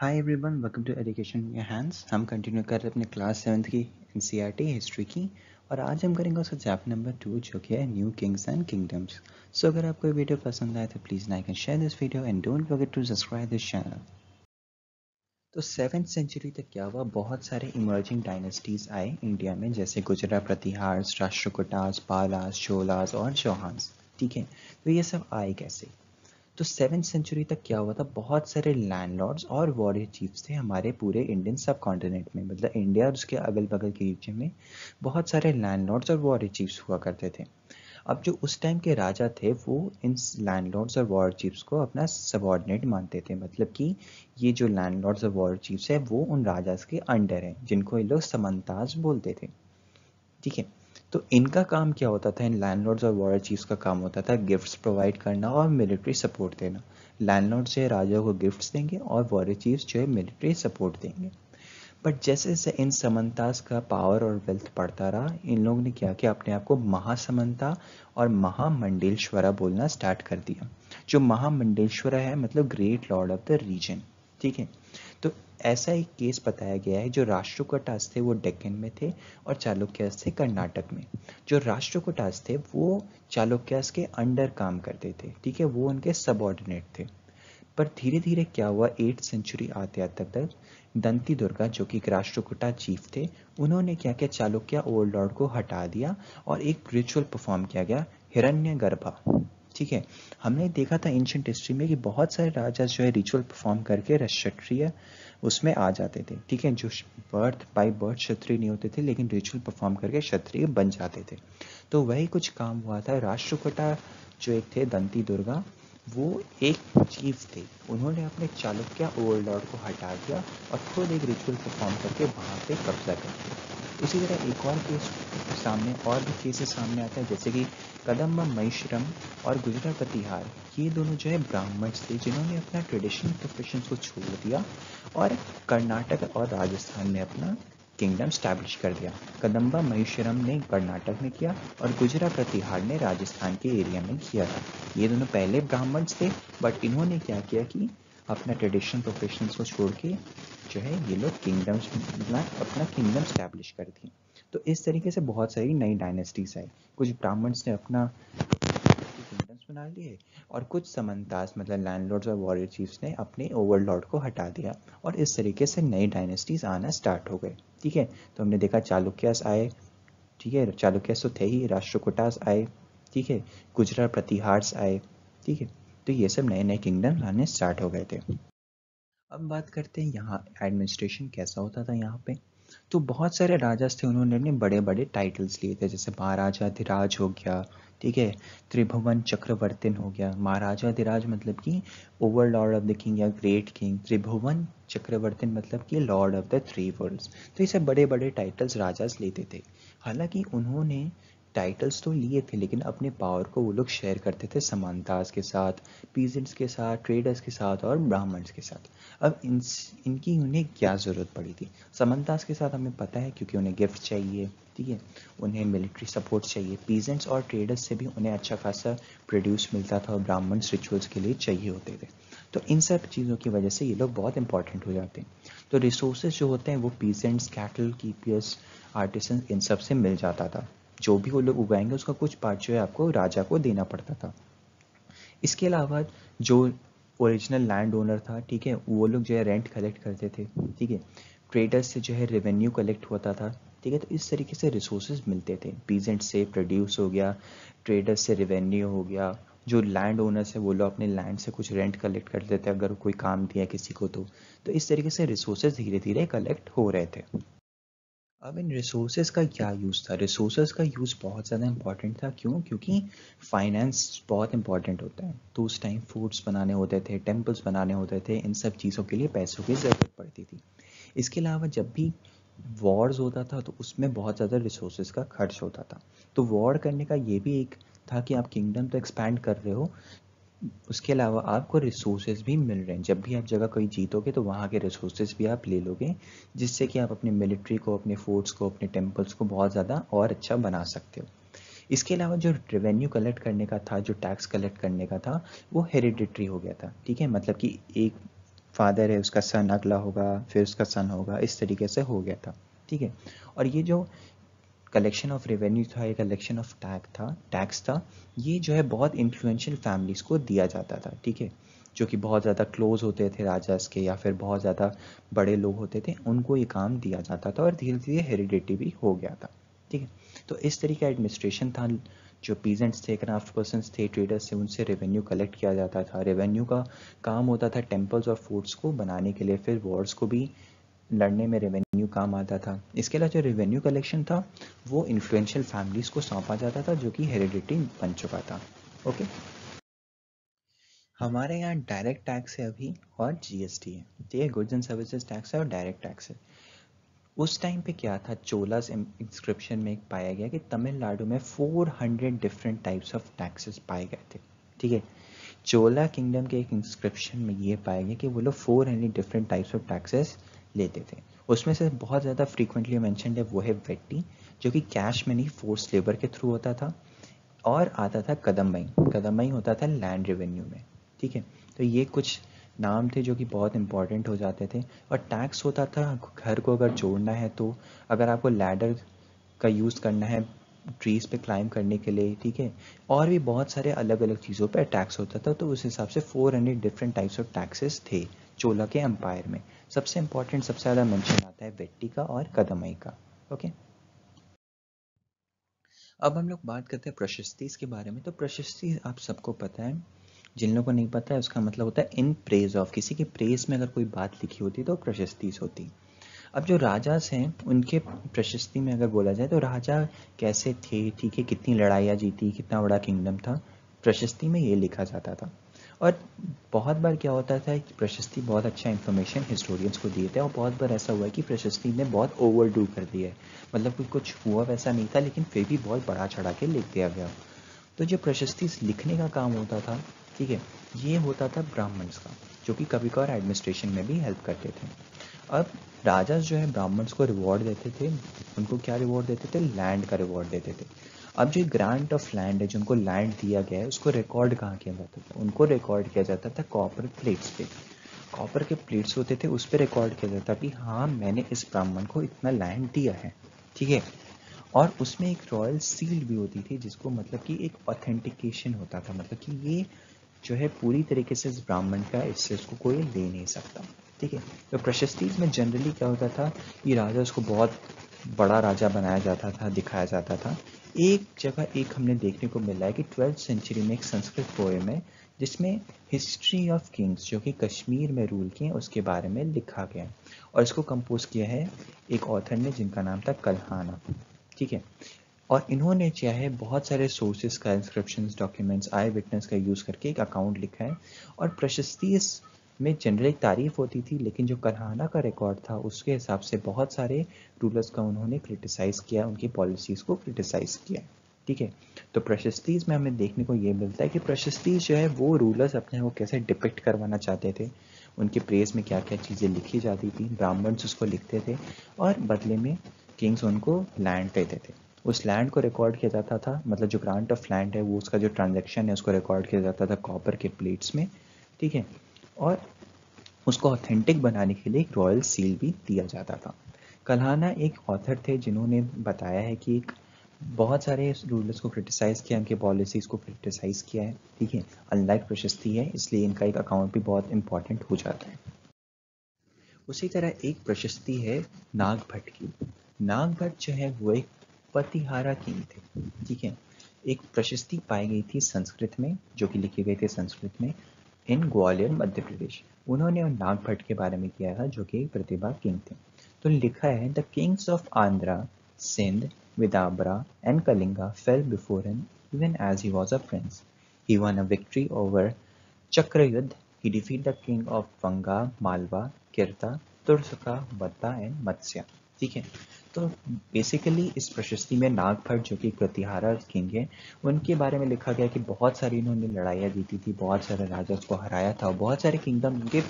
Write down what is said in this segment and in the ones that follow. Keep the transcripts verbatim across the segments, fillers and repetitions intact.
Hi everyone, welcome to education in your hands. हम continue कर रहे हैं अपने क्लास सेवन्थ की एनसीईआरटी हिस्ट्री की, और आज हम करेंगे उसका चैप्टर नंबर टू जो कि है new kings and kingdoms. So अगर आपको ये वीडियो पसंद आए तो please like and share this video and don't forget to subscribe this channel. तो सेवन्थ सेंचुरी तक क्या हुआ, बहुत सारे इमर्जिंग डायनेस्टीज आए इंडिया में, जैसे गुजरा-प्रतिहार्स, राष्ट्रकूटास, पालास, चोलास और चौहान्स। ठीक है, तो ये सब आए कैसे? तो सेवन्थ सेंचुरी तक क्या हुआ था, बहुत सारे लैंडलॉर्ड्स और वॉरियर चीफ्स थे हमारे पूरे इंडियन सब कॉन्टिनेंट में, मतलब इंडिया और उसके अगल बगल के रीजन में बहुत सारे लैंडलॉर्ड्स और वॉरियर चीफ्स हुआ करते थे। अब जो उस टाइम के राजा थे वो इन लैंडलॉर्ड्स और वॉरियर चीफ्स को अपना सबऑर्डिनेट मानते थे, मतलब कि ये जो लैंडलॉर्ड्स और वॉरियर चीफ्स है वो उन राजा के अंडर हैं, जिनको ये लोग समंताज बोलते थे। ठीक है, तो इनका काम क्या होता था, इन लैंडलॉर्ड्स और वॉरियर चीफ्स का काम होता था गिफ्ट्स प्रोवाइड करना और मिलिट्री सपोर्ट देना। लैंडलॉर्ड्स जो है राजा को गिफ्ट्स देंगे और वॉरियर चीफ्स जो है मिलिट्री सपोर्ट देंगे। बट जैसे जैसे इन समंतास का पावर और वेल्थ बढ़ता रहा, इन लोगों ने क्या किया, अपने आप को महासमंता और महामंडलेश्वरा बोलना स्टार्ट कर दिया। जो महामंडलेश्वरा है मतलब great lord of the region. ठीक है, तो ऐसा एक केस बताया गया है, जो राष्ट्रकूटास थे वो डेक्कन में थे और चालुक्यास थे कर्नाटक में। जो राष्ट्रकूटास थे वो चालुक्यास के अंडर काम करते थे, ठीक है, वो उनके सबऑर्डिनेट थे। पर धीरे धीरे क्या हुआ, एट्थ सेंचुरी आते आते तक दंती दुर्गा जो कि एक राष्ट्रकूटा चीफ थे, उन्होंने क्या किया, चालुक्य ओल्ड लॉर्ड को हटा दिया और एक रिचुअल परफॉर्म किया गया, हिरण्यगर्भा। ठीक है, हमने देखा था एंशिएंट हिस्ट्री में कि बहुत सारे राजा जो है रिचुअल परफॉर्म करके क्षत्रिय उसमें आ जाते थे। ठीक है, जो बर्थ बाय बर्थ क्षत्रिय नहीं होते थे लेकिन रिचुअल परफॉर्म करके क्षत्रिय बन जाते थे। तो वही कुछ काम हुआ था। राष्ट्रकूटा जो एक थे दंती दुर्गा, वो एक चीफ थे, उन्होंने अपने चालुक्य ओवरलॉर्ड को हटा दिया और खुद एक रिचुअल परफॉर्म करके वहाँ पे कब्जा कर लिया। इसी तरह एक और केस सामने और भी केसेस सामने आता है, जैसे कि कदम्ब महिश्रम और गुजरा-प्रतिहार। ये दोनों जो है ब्राह्मण्स थे जिन्होंने अपना ट्रेडिशनल प्रोफेशन को छोड़ दिया और कर्नाटक और राजस्थान में अपना किंगडम स्टैब्लिश कर दिया। कदम्बा महिश्रम ने कर्नाटक में किया और गुजरा-प्रतिहार ने राजस्थान के एरिया में किया था। ये दोनों पहले ब्राह्मण्स थे, बट इन्होंने क्या किया कि अपना ट्रेडिशनल प्रोफेशंस को छोड़ के जो है ये लोग किंगडम्स अपना किंगडम स्टैब्लिश कर दिए। तो इस तरीके से बहुत सारी नई डायनेस्टीज आई। कुछ ब्राह्मण्स ने अपना किंगडम्स बना लिए और कुछ समंतास मतलब लैंडलॉर्ड्स और वॉरियर चीफ्स ने अपने ओवरलॉर्ड को हटा दिया, और इस तरीके से नई डायनेस्टीज आना स्टार्ट हो गए। ठीक है, तो हमने देखा चालुक्यास आए, ठीक है, चालुक्यास तो थे ही, राष्ट्रकूटास आए, ठीक है, गुजरात प्रतिहार्स आए, ठीक है, तो ये सब नए नए किंगडम आने स्टार्ट हो गए थे। अब बात करते हैं यहाँ एडमिनिस्ट्रेशन कैसा होता था यहाँ पे। तो बहुत सारे राजास थे, उन्होंने अपने बड़े बड़े टाइटल्स लिए थे, जैसे महाराजाधिराज हो गया, ठीक है, त्रिभुवन चक्रवर्तिन हो गया। महाराजाधिराज मतलब कि over lord of the king या ग्रेट किंग, त्रिभुवन चक्रवर्तिन मतलब कि lord of the three worlds. तो ये सब बड़े बड़े टाइटल्स राजास लेते थे। हालांकि उन्होंने टाइटल्स तो लिए थे लेकिन अपने पावर को वो लोग शेयर करते थे समानतास के साथ, पीजेंट्स के साथ, ट्रेडर्स के साथ और ब्राह्मण्स के साथ। अब इन इनकी उन्हें क्या ज़रूरत पड़ी थी, समंतास के साथ हमें पता है क्योंकि उन्हें गिफ्ट चाहिए, ठीक है, उन्हें मिलिट्री सपोर्ट चाहिए, पीजेंट्स और ट्रेडर्स से भी उन्हें अच्छा खासा प्रोड्यूस मिलता था और ब्राह्मण्स रिचुअल्स के लिए चाहिए होते थे। तो इन सब चीज़ों की वजह से ये लोग बहुत इंपॉर्टेंट हो जाते हैं। तो रिसोर्सेज जो होते हैं वो पीजेंट्स, कैटल कीपर्स, आर्टिसन, इन सब से मिल जाता था। जो भी वो लोग उगाएंगे उसका कुछ पार्ट जो है आपको राजा को देना पड़ता था। इसके अलावा जो ओरिजिनल लैंड ओनर था, ठीक है, वो लोग जो है रेंट कलेक्ट करते थे, ठीक है, ट्रेडर्स से जो है रेवेन्यू कलेक्ट होता था, ठीक है, तो इस तरीके से रिसोर्सेज मिलते थे। पीजेंट से प्रोड्यूस हो गया, ट्रेडर्स से रेवेन्यू हो गया, जो लैंड ओनर्स है वो लोग अपने लैंड से कुछ रेंट कलेक्ट कर लेते थे अगर कोई काम दिया किसी को तो तो इस तरीके से रिसोर्सेज धीरे धीरे कलेक्ट हो रहे थे। अब इन रिसोर्सेज का क्या यूज़ था, रिसोर्सेज का यूज़ बहुत ज़्यादा इंपॉर्टेंट था। क्यों? क्योंकि फाइनेंस बहुत इंपॉर्टेंट होता है। तो उस टाइम फूड्स बनाने होते थे, टेम्पल्स बनाने होते थे, इन सब चीज़ों के लिए पैसों की ज़रूरत पड़ती थी। इसके अलावा जब भी वॉर्स होता था तो उसमें बहुत ज़्यादा रिसोर्सेज का खर्च होता था। तो वॉर करने का ये भी एक था कि आप किंगडम तो एक्सपैंड कर रहे हो, उसके अलावा आपको रिसोर्सेज भी मिल रहे हैं। जब भी आप जगह कोई जीतोगे तो वहाँ के रिसोर्सेज भी आप ले लोगे, जिससे कि आप अपने मिलिट्री को, अपने फोर्ट्स को, अपने टेम्पल्स को बहुत ज़्यादा और अच्छा बना सकते हो। इसके अलावा जो रेवेन्यू कलेक्ट करने का था, जो टैक्स कलेक्ट करने का था, वो हेरिडिटरी हो गया था। ठीक है, मतलब कि एक फादर है उसका सन अगला होगा, फिर उसका सन होगा, इस तरीके से हो गया था। ठीक है, और ये जो कलेक्शन ऑफ रेवेन्यू था, ये कलेक्शन ऑफ टैक्स था टैक्स था ये जो है बहुत इन्फ्लुएंशियल फैमिलीज़ को दिया जाता था। ठीक है, जो कि बहुत ज़्यादा क्लोज होते थे राजास के, या फिर बहुत ज़्यादा बड़े लोग होते थे, उनको ये काम दिया जाता था और धीरे धीरे हेरिडिटी भी हो गया था। ठीक है, तो इस तरीके का एडमिनिस्ट्रेशन था। जो पीजेंट्स थे, क्राफ्ट पर्सनस थे, ट्रेडर्स थे, उनसे रेवेन्यू कलेक्ट किया जाता था। रेवेन्यू का काम होता था टेम्पल्स और फोर्ट्स को बनाने के लिए, फिर वॉर्स को भी लड़ने में रेवेन्यू काम आता था। इसके अलावा जो रेवेन्यू कलेक्शन था वो इन्फ्लुएंशियल फैमिलीज को सौंपा जाता था, जो कि हेरिडिटी बन चुका था। ओके, हमारे यहाँ डायरेक्ट टैक्स है अभी और जीएसटी है। ठीक है, गुड्स एंड सर्विसेज टैक्स है और डायरेक्ट टैक्स है। उस टाइम पे क्या था, चोलास इंस्क्रिप्शन में एक पाया गया कि तमिलनाडु में चार सौ डिफरेंट टाइप्स ऑफ टैक्सेस पाए गए थे। ठीक है, चोला किंगडम के एक इंस्क्रिप्शन में ये पाया गया कि वो लोग four hundred different types of taxes लेते थे। उसमें से बहुत ज़्यादा फ्रीक्वेंटली मैंशनड है वो है वेट्टी, जो कि कैश में नहीं फोर्स लेबर के थ्रू होता था, और आता था कदम्बई। कदम्बई होता था लैंड रेवेन्यू में। ठीक है, तो ये कुछ नाम थे जो कि बहुत इंपॉर्टेंट हो जाते थे। और टैक्स होता था घर को अगर जोड़ना है तो, अगर आपको लैडर का यूज़ करना है ट्रीज़ पे क्लाइंब करने के लिए। ठीक है, और भी बहुत सारे अलग अलग चीज़ों पे टैक्स होता था। तो उस हिसाब से four hundred different types of taxes थे चोला के एम्पायर में। सबसे इंपॉर्टेंट, सबसे ज़्यादा मेंशन आता है वेट्टी का और कदमई का। ओके, अब हम लोग बात करते हैं प्रशस्तिस के बारे में। तो प्रशस्ति आप सबको पता है, जिन लोगों को नहीं पता है उसका मतलब होता है इन प्रेज ऑफ। किसी के प्रेज में अगर कोई बात लिखी होती तो प्रशस्तिस होती। अब जो राजास हैं उनके प्रशस्ति में अगर बोला जाए तो राजा कैसे थे, ठीक है, कितनी लड़ाइयाँ जीती, कितना बड़ा किंगडम था, प्रशस्ति में ये लिखा जाता था। और बहुत बार क्या होता था कि प्रशस्ति बहुत अच्छा इन्फॉर्मेशन हिस्टोरियंस को दिए थे, और बहुत बार ऐसा हुआ है कि प्रशस्ति ने बहुत ओवर डू कर दिया है, मतलब कि कुछ हुआ वैसा नहीं था लेकिन फिर भी बहुत बड़ा चढ़ा के लिख दिया गया। तो जो प्रशस्ति लिखने का काम होता था, ठीक है, ये होता था ब्राह्मण्स का, जो कि कभी कभार एडमिनिस्ट्रेशन में भी हेल्प करते थे। अब राजा जो है ब्राह्मण्स को रिवॉर्ड देते थे। उनको क्या रिवॉर्ड देते थे, लैंड का रिवॉर्ड देते थे। अब जो ग्रांट ऑफ लैंड है, जो उनको लैंड दिया गया है, उसको रिकॉर्ड कहाँ किया जाता था, उनको रिकॉर्ड किया जाता था कॉपर प्लेट्स पे। कॉपर के प्लेट्स होते थे, उस पर रिकॉर्ड किया जाता कि हाँ मैंने इस ब्राह्मण को इतना लैंड दिया है। ठीक है, और उसमें एक रॉयल सील भी होती थी, जिसको मतलब कि एक ऑथेंटिकेशन होता था, मतलब कि ये जो है पूरी तरीके से इस ब्राह्मण का, इससे उसको कोई ले नहीं सकता। ठीक है, तो प्रशस्ति में जनरली क्या होता था, ये राजा उसको बहुत बड़ा राजा बनाया जाता था, दिखाया जाता था। एक जगह एक हमने देखने को मिला है कि ट्वेल्थ सेंचुरी में एक संस्कृत पोएम है जिसमें हिस्ट्री ऑफ किंग्स, जो कि कश्मीर में रूल किए, उसके बारे में लिखा गया है। और इसको कंपोज किया है एक ऑथर ने जिनका नाम था कल्हाना। ठीक है, और इन्होंने क्या है बहुत सारे सोर्सेज का, इंस्क्रिप्शंस, डॉक्यूमेंट्स, आई विटनेस का यूज़ करके एक अकाउंट लिखा है। और प्रशस्ति में जनरली तारीफ होती थी, लेकिन जो करहाना का रिकॉर्ड था उसके हिसाब से बहुत सारे रूलर्स का उन्होंने क्रिटिसाइज किया, उनकी पॉलिसीज़ को क्रिटिसाइज किया। ठीक है, तो प्रशस्तिज में हमें देखने को ये मिलता है कि प्रशस्तिज जो है वो रूलर्स अपने को कैसे डिपिक्ट करवाना चाहते थे, उनके प्रेस में क्या क्या चीज़ें लिखी जाती थी, ब्राह्मण्स उसको लिखते थे, और बदले में किंग्स उनको लैंड देते थे। उस लैंड को रिकॉर्ड किया जाता था, मतलब जो ग्रांट ऑफ लैंड है वो, उसका जो ट्रांजैक्शन है उसको रिकॉर्ड किया जाता था कॉपर के प्लेट्स में। ठीक है, और उसको ऑथेंटिक बनाने के लिए एक रॉयल सील भी दिया जाता था। कल्हाना एक ऑथर थे जिन्होंने बताया है कि एक बहुत सारे रूलर्स को क्रिटिसाइज़ किया, उनके पॉलिसीज़ को क्रिटिसाइज़ किया है। ठीक है, अनलाइक प्रशस्ति है, इसलिए इनका एक अकाउंट भी बहुत इंपॉर्टेंट हो जाता है। उसी तरह एक प्रशस्ति है नागभट्ट की। नागभट्ट जो है वो एक पतिहारा किंग थे। ठीक है, एक प्रशस्ति पाई गई थी संस्कृत में, जो कि लिखी गई थी संस्कृत में, इन ग्वालियर मध्य प्रदेश। उन्होंने नागभट्ट के बारे में किया था, जो कि प्रतिभा किंग थे। तो लिखा है, the kings of Andhra, Sindh, Vidarbha and Kalinga fell before him even as he was a prince. He won a victory over Chakrayuddha. He defeated the king of Vanga, Malwa, Kirta, Turushka, बत्ता एंड मत्स्य। ठीक है, तो बेसिकली इस प्रशस्ति में नागभट्ट, जो कि प्रतिहारा किंग है, उनके बारे में लिखा गया कि बहुत सारी इन्होंने लड़ाइयाँ जीती थी, बहुत सारे राजा को हराया था, और बहुत सारे किंगडम उनके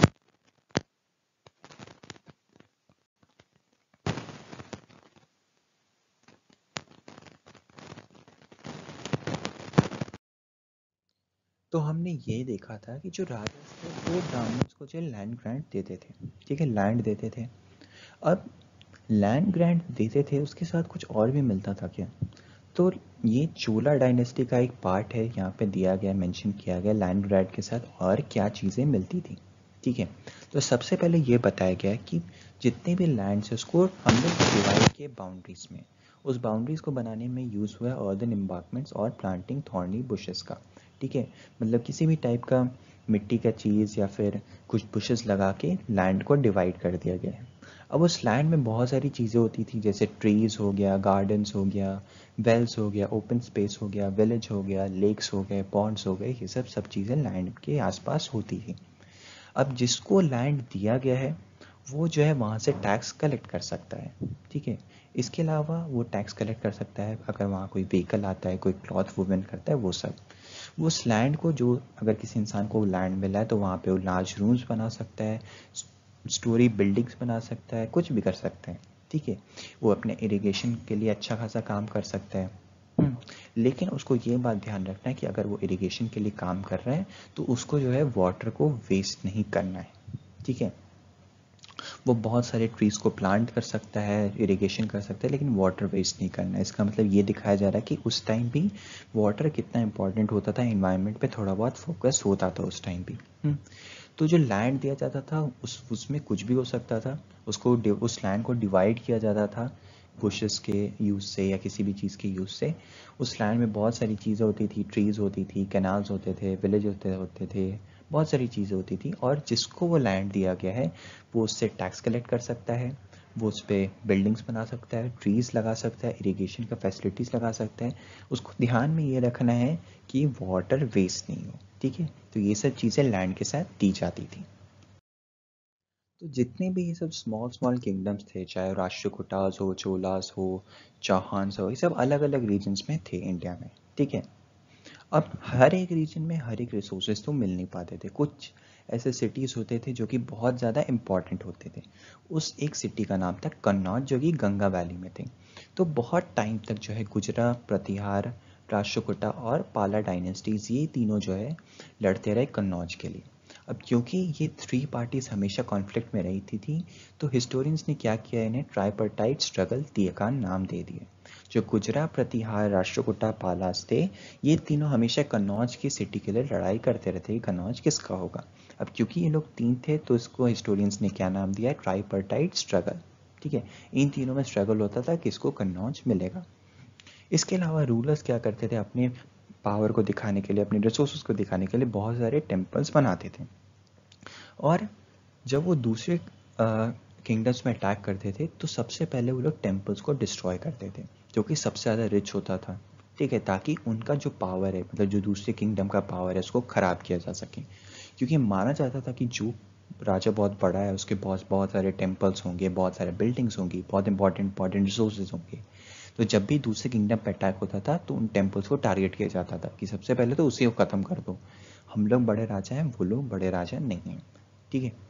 तो हमने ये देखा था कि जो राजा थे वो ब्राह्मण्स को जो लैंड ग्रांट देते थे, ठीक है, लैंड देते थे। अब लैंड ग्रांट देते थे, उसके साथ कुछ और भी मिलता था क्या? तो ये चोला डायनेस्टी का एक पार्ट है, यहाँ पे दिया गया, मेंशन किया गया लैंड ग्रांट के साथ और क्या चीज़ें मिलती थी, ठीक है। तो सबसे पहले ये बताया गया कि जितने भी लैंड्स है उसको हम लोग डिवाइड किए बाउंड्रीज में। उस बाउंड्रीज को बनाने में यूज़ हुआ अर्दन एम्बार्कमेंट्स और प्लांटिंग थॉर्नी बुशेस का, ठीक है। मतलब किसी भी टाइप का मिट्टी का चीज़ या फिर कुछ बुशेस लगा के लैंड को डिवाइड कर दिया गया है। अब उस लैंड में बहुत सारी चीज़ें होती थी, जैसे ट्रीज़ हो गया, गार्डन्स हो गया, वेल्स हो गया, ओपन स्पेस हो गया, विलेज हो गया, लेक्स हो गए, पॉन्ड्स हो गए, ये सब सब चीज़ें लैंड के आसपास होती थी। अब जिसको लैंड दिया गया है वो जो है वहाँ से टैक्स कलेक्ट कर सकता है, ठीक है। इसके अलावा वो टैक्स कलेक्ट कर सकता है अगर वहाँ कोई व्हीकल आता है, कोई क्लॉथ वूवन करता है, वो सब। वो उस लैंड को, जो अगर किसी इंसान को लैंड मिला है तो वहाँ पे वो लार्ज रूम्स बना सकता है, स्टोरी बिल्डिंग्स बना सकता है, कुछ भी कर सकता है, ठीक है। वो अपने इरिगेशन के लिए अच्छा खासा काम कर सकता है। हम्म, लेकिन उसको ये बात ध्यान रखना है कि अगर वो इरिगेशन के लिए काम कर रहा है तो उसको जो है वाटर को वेस्ट नहीं करना है, ठीक है। वो बहुत सारे ट्रीज को प्लांट कर सकता है, इरिगेशन कर सकता है, लेकिन वाटर वेस्ट नहीं करना है। इसका मतलब ये दिखाया जा रहा है कि उस टाइम भी वाटर कितना इंपॉर्टेंट होता था, एनवायरनमेंट पे थोड़ा बहुत फोकस होता था उस टाइम भी। हम्म, तो जो लैंड दिया जाता था उस उसमें कुछ भी हो सकता था। उसको उस लैंड को डिवाइड किया जाता था बुशेस के यूज़ से या किसी भी चीज़ के यूज़ से। उस लैंड में बहुत सारी चीज़ें होती थी, ट्रीज़ होती थी, कैनाल्स होते थे, विलेज होते होते थे, बहुत सारी चीज़ें होती थी। और जिसको वो लैंड दिया गया है वो उससे टैक्स कलेक्ट कर सकता है, वो उस पर बिल्डिंग्स बना सकता है, ट्रीज़ लगा सकता है, इरिगेशन का फैसिलिटीज़ लगा सकता है। उसको ध्यान में ये रखना है कि वाटर वेस्ट नहीं हो, ठीक है। तो ये सब चीज़ें लैंड के साथ दी जाती थी। तो जितने भी ये सब स्मॉल स्मॉल किंगडम्स थे, चाहे राष्ट्रकूटास हो, चोलास हो, चौहान्स हो, ये सब अलग अलग रीजन्स में थे इंडिया में, ठीक है। अब हर एक रीजन में हर एक रिसोर्सेज तो मिल नहीं पाते थे। कुछ ऐसे सिटीज़ होते थे जो कि बहुत ज़्यादा इंपॉर्टेंट होते थे। उस एक सिटी का नाम था कन्नौज, जो कि गंगा वैली में थे। तो बहुत टाइम तक जो है गुजरा, प्रतिहार, राष्ट्रकूटा और पाला डायनेस्टीज, ये तीनों जो है लड़ते रहे कन्नौज के लिए। अब क्योंकि ये थ्री पार्टीज हमेशा कॉन्फ्लिक्ट में रही थी, थी तो हिस्टोरियंस ने क्या किया, इन्हें ट्राइपर्टाइट स्ट्रगल दिए का नाम दे दिए। जो गुजरा, प्रतिहार, राष्ट्रकूटा, पालास थे, ये तीनों हमेशा कन्नौज की सिटी के लिए लड़ाई करते रहते कि कन्नौज किसका होगा। अब क्योंकि ये लोग तीन थे तो इसको हिस्टोरियंस ने क्या नाम दिया, ट्राइपर्टाइट स्ट्रगल, ठीक है। इन तीनों में स्ट्रगल होता था किसको कन्नौज मिलेगा। इसके अलावा रूलर्स क्या करते थे, अपने पावर को दिखाने के लिए, अपने रिसोर्सेज को दिखाने के लिए बहुत सारे टेम्पल्स बनाते थे। और जब वो दूसरे किंगडम्स में अटैक करते थे तो सबसे पहले वो लोग टेम्पल्स को डिस्ट्रॉय करते थे, जो कि सबसे ज़्यादा रिच होता था, ठीक है, ताकि उनका जो पावर है, मतलब जो दूसरे किंगडम का पावर है, उसको ख़राब किया जा सके। क्योंकि माना जाता था कि जो राजा बहुत बड़ा है उसके पास बहुत सारे टेम्पल्स होंगे, बहुत सारे बिल्डिंग्स होंगी, बहुत इंपॉर्टेंट इंपॉर्टेंट रिसोर्सेज होंगे। तो जब भी दूसरे किंगडम पर अटैक होता था तो उन टेम्पल्स को टारगेट किया जाता था कि सबसे पहले तो उसी को ख़त्म कर दो, हम लोग बड़े राजा हैं, वो लोग बड़े राजा नहीं हैं, ठीक है।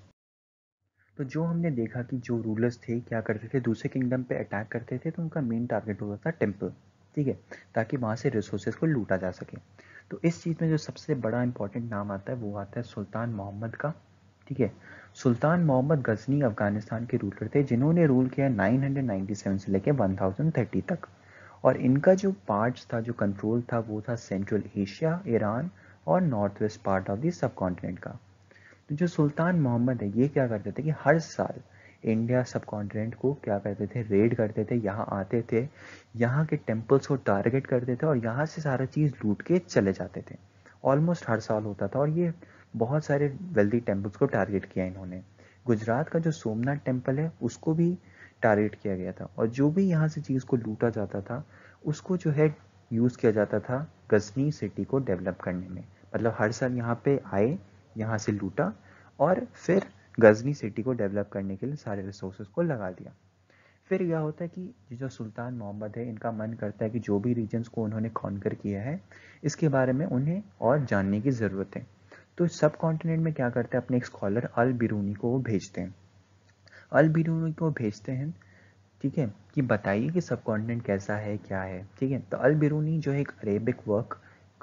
तो जो हमने देखा कि जो रूलर्स थे क्या करते थे, दूसरे किंगडम पे अटैक करते थे तो उनका मेन टारगेट होता था टेम्पल, ठीक है, ताकि वहाँ से रिसोर्सेज को लूटा जा सके। तो इस चीज़ में जो सबसे बड़ा इंपॉर्टेंट नाम आता है वो आता है सुल्तान मोहम्मद का, ठीक है। सुल्तान मोहम्मद गजनी अफगानिस्तान के रूलर थे, जिन्होंने रूल किया नाइन हंड्रेड नाइन्टी सेवन से लेकर वन थाउजेंड थर्टी तक। और इनका जो पार्ट्स था, जो कंट्रोल था, वो था सेंट्रल एशिया, ईरान और north west part of the sub continent. तो जो सुल्तान मोहम्मद है ये क्या करते थे कि हर साल इंडिया सब कॉन्टिनेंट को क्या करते थे, रेड करते थे, यहाँ आते थे, यहाँ के टेम्पल्स को टारगेट करते थे और यहाँ से सारा चीज़ लूट के चले जाते थे। ऑलमोस्ट हर साल होता था और ये बहुत सारे वेल्दी टेम्पल्स को टारगेट किया इन्होंने। गुजरात का जो सोमनाथ टेम्पल है उसको भी टारगेट किया गया था, और जो भी यहाँ से चीज़ को लूटा जाता था उसको जो है यूज़ किया जाता था गजनी सिटी को डेवलप करने में। मतलब हर साल यहाँ पे आए, यहाँ से लूटा और फिर गजनी सिटी को डेवलप करने के लिए सारे रिसोर्सेज को लगा दिया। फिर यह होता है कि ये जो सुल्तान मोहम्मद है, इनका मन करता है कि जो भी रीजन्स को उन्होंने कॉन्कर किया है इसके बारे में उन्हें और जानने की ज़रूरत है। तो सब कॉन्टिनेंट में क्या करते हैं, अपने एक स्कॉलर अल बिरूनी को वो भेजते हैं। अल बिरूनी को भेजते हैं, ठीक है, कि बताइए कि सब कॉन्टिनेंट कैसा है, क्या है, ठीक है। तो अल बिरूनी जो है एक अरेबिक वर्क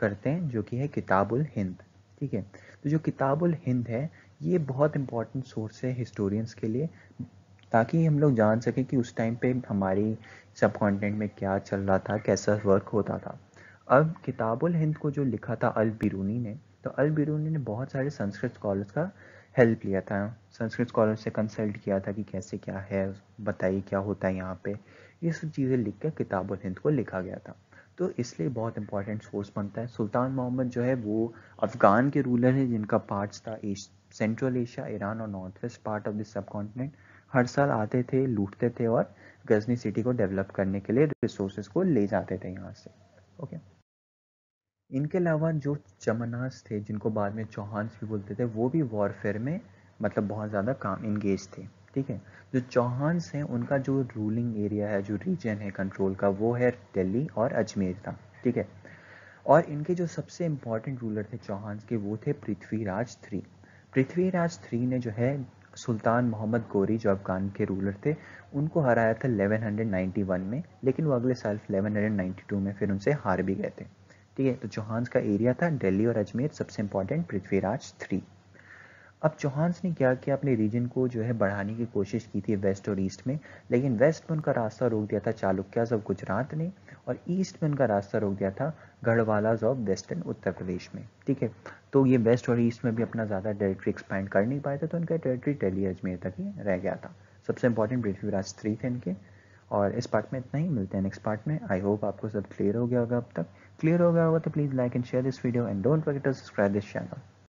करते हैं जो कि है किताबुल हिंद। ठीक है, तो जो किताबुल हिंद है ये बहुत इंपॉर्टेंट सोर्स है हिस्टोरियंस के लिए, ताकि हम लोग जान सकें कि उस टाइम पे हमारी सब कॉन्टिनेंट में क्या चल रहा था, कैसा वर्क होता था। अब किताबुल हिंद को जो लिखा था अल बिरूनी ने, तो अल बिरूनी ने बहुत सारे संस्कृत स्कॉलर्स का हेल्प लिया था, संस्कृत स्कॉलर से कंसल्ट किया था कि कैसे क्या है, बताइए क्या होता है यहाँ पे। ये सब चीज़ें लिख के किताबुल हिंद को लिखा गया था, तो इसलिए बहुत इंपॉर्टेंट सोर्स बनता है। सुल्तान मोहम्मद जो है वो अफगान के रूलर है जिनका पार्ट्स था सेंट्रल एशिया, ईरान और north west part of this sub continent साल आते थे, लूटते थे और गजनी सिटी को डेवलप करने के लिए रिसोर्सेज को ले जाते थे यहाँ से। ओके, इनके अलावा जो चमनास थे जिनको बाद में चौहान्स भी बोलते थे, वो भी वॉरफेयर में मतलब बहुत ज़्यादा काम इंगेज थे। ठीक है, जो चौहान्स हैं उनका जो रूलिंग एरिया है, जो रीजन है कंट्रोल का, वो है दिल्ली और अजमेर का। ठीक है, और इनके जो सबसे इम्पॉर्टेंट रूलर थे चौहान्स के, वो थे पृथ्वीराज थ्री। पृथ्वीराज थ्री ने जो है सुल्तान मोहम्मद गोरी जो अफगान के रूलर थे उनको हराया था ग्यारह सौ इक्यानवे में, लेकिन वो अगले साल ग्यारह सौ बानवे में फिर उनसे हार भी गए थे। ठीक है, तो चौहान्स का एरिया था दिल्ली और अजमेर, सबसे इंपॉर्टेंट पृथ्वीराज थ्री। अब चौहान्स ने क्या किया, अपने रीजन को जो है बढ़ाने की कोशिश की थी वेस्ट और ईस्ट में, लेकिन वेस्ट में उनका रास्ता रोक दिया था चालुक्याज ऑफ गुजरात ने, और ईस्ट में उनका रास्ता रोक दिया था गढ़वालाज ऑफ वेस्टर्न उत्तर प्रदेश में। ठीक है, तो ये वेस्ट और ईस्ट में भी अपना ज़्यादा टेरिटरी एक्सपैंड कर नहीं पाए थे, तो उनका टेरिटरी दिल्ली अजमेर तक ही रह गया था। सबसे इंपॉर्टेंट पृथ्वीराज थ्री थे इनके। और इस पार्ट में इतना ही, मिलते हैं नेक्स्ट पार्ट में। आई होप आपको सब क्लियर हो गया होगा। अब तक क्लियर हो गया होगा तो please like and share this video and don't forget to subscribe this channel.